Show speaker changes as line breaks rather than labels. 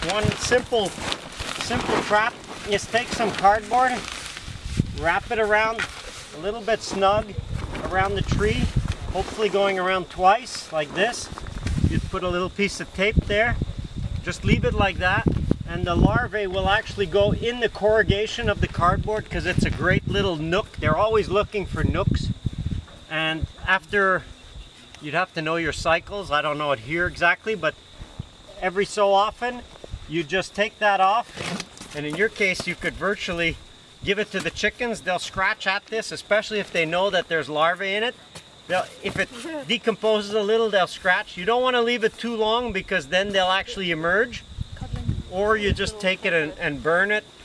One simple trap is take some cardboard, wrap it around a little bit snug around the tree, hopefully going around twice like this. You put a little piece of tape there, just leave it like that, and the larvae will actually go in the corrugation of the cardboard because it's a great little nook. They're always looking for nooks, and after, you'd have to know your cycles, I don't know it here exactly, but every so often you just take that off, and in your case you could virtually give it to the chickens. They'll scratch at this, especially if they know that there's larvae in it. If it decomposes a little, they'll scratch. You don't want to leave it too long because then they'll actually emerge. Or you just take it and burn it